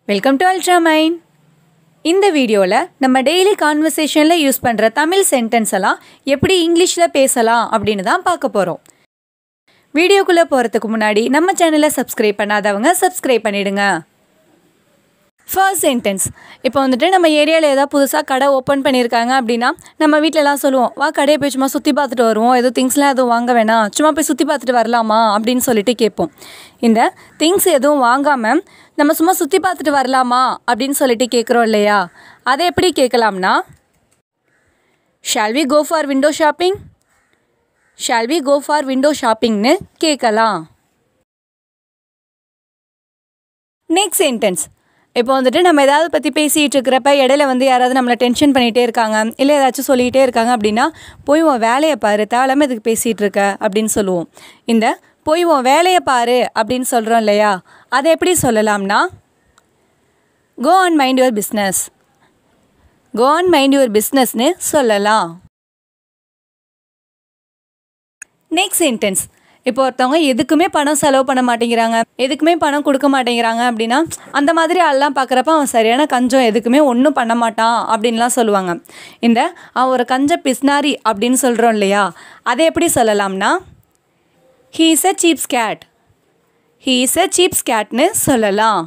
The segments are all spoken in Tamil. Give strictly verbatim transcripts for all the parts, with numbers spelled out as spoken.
Welcome to ULTRAMIND. இந்த வீடியோல நம்ம டெய்லி கான்வர்சேஷன்ல யூஸ் பண்ற தமிழ் சென்டென்ஸ் எல்லாம் எப்படி இங்கிலீஷ்ல பேசலாம் அப்படினு தான் பார்க்க போறோம். வீடியோக்குள்ள போறதுக்கு முன்னாடி நம்ம சேனலை சப்ஸ்கிரைப் பண்ணாதவங்க சப்ஸ்கிரைப் பண்ணிடுங்க. First sentence. இப்போ வந்துட்டு நம்ம ஏரியால ஏதாவது புதுசா கடை ஓபன் பண்ணிருக்காங்க அப்படினா நம்ம வீட்ல எல்லாம் சொல்லுவோம் வா கடையை போய் சும்மா சுத்தி பார்த்துட்டு வருவோம் ஏதோ திங்ஸ்லாம் எதுவும் வாங்க வேணாம் சும்மா போய் சுத்தி பார்த்துட்டு வரலாமா அப்படினு சொல்லிட்டு கேட்போம். இந்த திங்ஸ் எதுவும் வாங்காம நம்ம சும்மா சுத்தி பார்த்துட்டு வரலாமா அப்படினு சொல்லிட்டு கேக்குறோம் இல்லையா அதை எப்படி கேட்கலாம்னா Shall we go for window shopping? Shall we go for window shopping னு கேட்கலாம். Next sentence. இப்போ வந்துட்டு நம்ம ஏதாவது பற்றி பேசிகிட்டு இருக்கிறப்ப இடையில வந்து யாராவது நம்மளை டென்ஷன் பண்ணிகிட்டே இருக்காங்க இல்லை ஏதாச்சும் சொல்லிகிட்டே இருக்காங்க அப்படின்னா போய் உன் வேலையை பாரு தேவையில்லாமல் இதுக்கு பேசிகிட்டு இருக்க அப்படின்னு சொல்லுவோம். இந்த போய் உன் வேலையை பாரு அப்படின்னு சொல்கிறோம் இல்லையா அதை எப்படி சொல்லலாம்னா go on mind your business go on mind your பிஸ்னஸ்னு சொல்லலாம். Next sentence. இப்போ ஒருத்தவங்க எதுக்குமே பணம் செலவு பண்ண மாட்டேங்கிறாங்க எதுக்குமே பணம் கொடுக்க மாட்டேங்கிறாங்க அப்படின்னா அந்த மாதிரி ஆள்லாம் பார்க்குறப்ப அவன் சரியான கஞ்சம் எதுக்குமே ஒன்றும் பண்ண மாட்டான் அப்படின்லாம் சொல்லுவாங்க. இந்த அவன் ஒரு கஞ்ச பிஸ்னாரி அப்படின்னு சொல்கிறோம் இல்லையா அதை எப்படி சொல்லலாம்னா he is a cheapskate he is a cheap ஸ்கேட்னு சொல்லலாம்.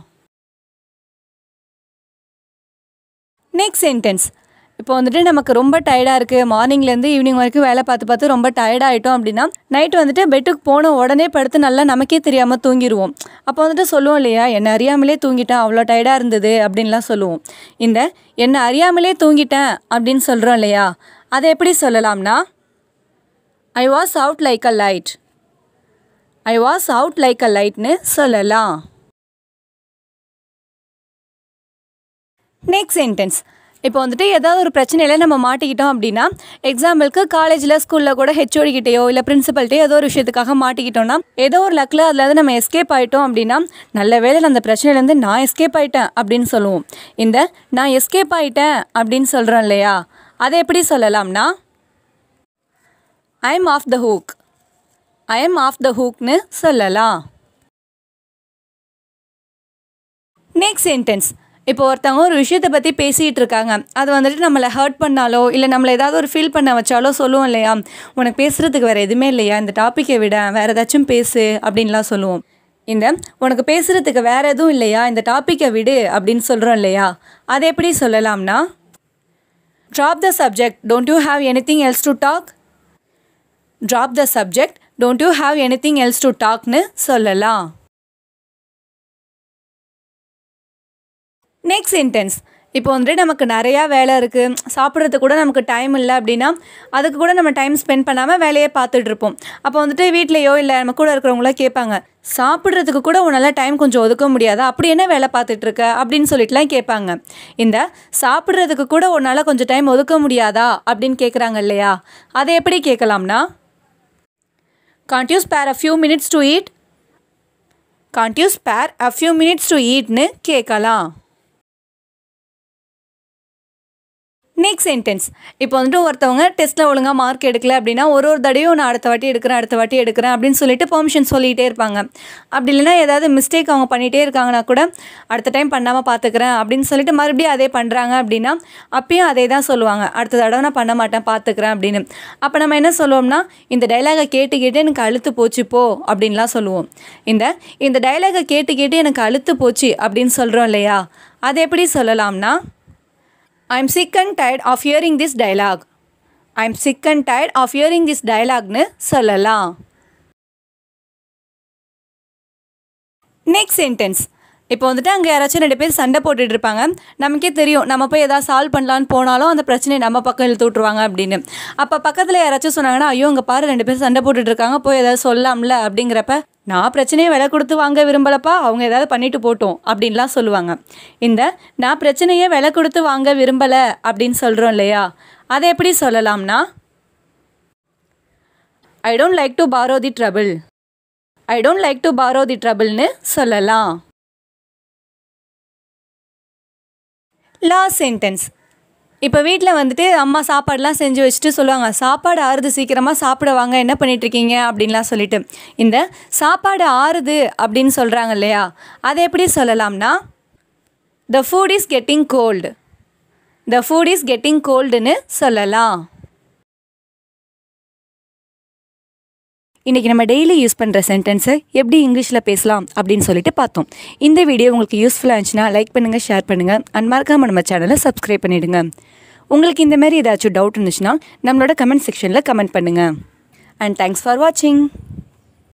Next sentence. இப்போ வந்துட்டு நமக்கு ரொம்ப டயர்டாக இருக்குது மார்னிங்லேருந்து ஈவினிங் வரைக்கும் வேலை பார்த்து பார்த்து ரொம்ப டயர்டாகிட்டோம் அப்படின்னா நைட்டு வந்துட்டு பெட்டுக்கு போன உடனே படுத்து நல்லா நமக்கே தெரியாமல் தூங்கிடுவோம். அப்போ வந்துட்டு சொல்லுவோம் இல்லையா என்னை அறியாமலே தூங்கிட்டேன் அவ்வளோ டயர்டாக இருந்தது அப்படின்லாம் சொல்லுவோம். இந்த என்னை அறியாமலே தூங்கிட்டேன் அப்படின்னு சொல்கிறோம் இல்லையா அதை எப்படி சொல்லலாம்னா I was out like a light I was out like a லைட்னு சொல்லலாம். Next sentence. இப்போ வந்துட்டு ஏதாவது ஒரு பிரச்சனையில் நம்ம மாட்டிக்கிட்டோம் அப்படின்னா எக்ஸாம்பிளுக்கு காலேஜில் ஸ்கூலில் கூட ஹெச்ஓடி கிட்டேயோ இல்லை பிரின்சிபல்கிட்டயோ ஏதோ ஒரு விஷயத்துக்காக மாட்டிக்கிட்டோம்னா ஏதோ ஒரு லக்கில் அதில் நம்ம எஸ்கேப் ஆகிட்டோம் அப்படின்னா நல்ல வேளை அந்த பிரச்சனையிலேருந்து நான் எஸ்கேப் ஆகிட்டேன் அப்படின்னு சொல்லுவோம். இந்த நான் எஸ்கேப் ஆகிட்டேன் அப்படின்னு சொல்கிறோம் இல்லையா அதை எப்படி சொல்லலாம்னா I am off the hook I am off the ஹூக்னு சொல்லலாம். Next sentence. இப்போ ஒருத்தவங்க ஒரு விஷயத்தை பற்றி பேசிகிட்டு இருக்காங்க அது வந்துட்டு நம்மளை ஹர்ட் பண்ணாலோ இல்லை நம்மளை ஏதாவது ஒரு ஃபீல் பண்ண வச்சாலோ சொல்லுவோம் இல்லையா உனக்கு பேசுகிறதுக்கு வேறு எதுவுமே இல்லையா இந்த டாப்பிக்கை விட வேறு ஏதாச்சும் பேசு அப்படின்லாம் சொல்லுவோம். இந்த உனக்கு பேசுகிறதுக்கு வேறு எதுவும் இல்லையா இந்த டாப்பிக்கை விடு அப்படின்னு சொல்கிறோம் இல்லையா அதை எப்படி சொல்லலாம்னா drop the subject don't you have anything else to talk drop the subject don't you have anything else to டாக்னு சொல்லலாம். Next sentence. இப்போ வந்துட்டு நமக்கு நிறையா வேலை இருக்குது சாப்பிட்றதுக்கு கூட நமக்கு டைம் இல்லை அப்படின்னா அதுக்கு கூட நம்ம டைம் ஸ்பெண்ட் பண்ணாமல் வேலையே பார்த்துட்ருப்போம். அப்போ வந்துட்டு வீட்லேயோ இல்லை நம்ம கூட இருக்கிறவங்களோ கேட்பாங்க சாப்பிட்றதுக்கு கூட உன்னால் டைம் கொஞ்சம் ஒதுக்க முடியாதா அப்படி என்ன வேலை பார்த்துட்ருக்க அப்படின்னு சொல்லிட்டுலாம் கேட்பாங்க. இந்த சாப்பிட்றதுக்கு கூட உன்னால் கொஞ்சம் டைம் ஒதுக்க முடியாதா அப்படின்னு கேட்குறாங்க இல்லையா அதை எப்படி கேட்கலாம்னா can't you spare a few minutes to eat can't you spare a few minutes to ஈட்னு கேட்கலாம். Next sentence. இப்போ வந்துட்டு ஒருத்தவங்க டெஸ்ட்டில் ஒழுங்காக மார்க் எடுக்கல அப்படின்னா ஒரு ஒரு தடையும் நான் அடுத்த வாட்டி எடுக்கிறேன் அடுத்த வாட்டி எடுக்கிறேன் அப்படின்னு சொல்லிட்டு பெர்மிஷன் சொல்லிகிட்டே இருப்பாங்க. அப்படி இல்லைன்னா ஏதாவது மிஸ்டேக் அவங்க பண்ணிகிட்டே இருக்காங்கன்னா கூட அடுத்த டைம் பண்ணாமல் பார்த்துக்கிறேன் அப்படின்னு சொல்லிட்டு மறுபடியும் அதே பண்ணுறாங்க அப்படின்னா அப்பயும் அதே தான் சொல்லுவாங்க அடுத்த தடவை நான் பண்ண மாட்டேன் பார்த்துக்கிறேன் அப்படின்னு. அப்போ நம்ம என்ன சொல்லுவோம்னா இந்த டைலாகை கேட்டு கேட்டு எனக்கு அழுத்து போச்சு போ அப்படின்லாம் சொல்லுவோம். இந்த இந்த டைலாகை கேட்டு கேட்டு எனக்கு அழுத்து போச்சு அப்படின்னு சொல்கிறோம் இல்லையா அதை எப்படி சொல்லலாம்னா I'm sick and tired of hearing this dialogue. I'm sick and tired of hearing this dialogue னு சொல்லலாம். Next sentence. இப்போ வந்துட்டு அங்கே யாராச்சும் ரெண்டு பேர் சண்டை போட்டுட்டு இருப்பாங்க நமக்கே தெரியும் நம்ம போய் எதாவது சால்வ் பண்ணலான்னு போனாலும் அந்த பிரச்சனையை நம்ம பக்கம் இழுத்து விட்ருவாங்க அப்படின்னு. அப்போ பக்கத்தில் யாராச்சும் சொன்னாங்கன்னா ஐயோ அங்கே பாரு ரெண்டு பேர் சண்டை போட்டுட்டு இருக்காங்க போய் ஏதாவது சொல்லலாம்ல அப்படிங்கிறப்ப நான் பிரச்சனையை விலை கொடுத்து வாங்க விரும்பலப்பா அவங்க ஏதாவது பண்ணிட்டு போட்டோம் அப்படின்லாம் சொல்லுவாங்க. இந்த நான் பிரச்சனையை விலை கொடுத்து வாங்க விரும்பலை அப்படின்னு சொல்கிறோம் இல்லையா அதை எப்படி சொல்லலாம்னா I don't like to borrow the trouble I don't like to borrow the ட்ரபிள்னு சொல்லலாம். Last sentence. இப்போ வீட்டில் வந்துட்டு அம்மா சாப்பாடுலாம் செஞ்சு வச்சுட்டு சொல்லுவாங்க சாப்பாடு ஆறுது சீக்கிரமாக சாப்பிட வாங்க என்ன பண்ணிகிட்ருக்கீங்க அப்படின்லாம் சொல்லிட்டு இந்த சாப்பாடு ஆறுது அப்படின்னு சொல்கிறாங்க இல்லையா அதை எப்படி சொல்லலாம்னா The food is getting cold. The food is getting coldனு சொல்லலாம். இன்றைக்கி நம்ம டெய்லி யூஸ் பண்ணுற சென்டென்ஸை எப்படி இங்கிலீஷில் பேசலாம் அப்படின்னு சொல்லிட்டு பார்த்தோம். இந்த வீடியோ உங்களுக்கு யூஸ்ஃபுல்லாக இருந்துச்சுன்னா லைக் பண்ணுங்கள், ஷேர் பண்ணுங்கள், அண்ட் மறக்காம நம்ம சேனலை சப்ஸ்கிரைப் பண்ணிவிடுங்க. உங்களுக்கு இந்த மாதிரி ஏதாச்சும் டவுட் இருந்துச்சுன்னா நம்மளோட கமெண்ட் செக்ஷனில் கமெண்ட் பண்ணுங்கள். அண்ட் தேங்க்ஸ் ஃபார் வாட்சிங்.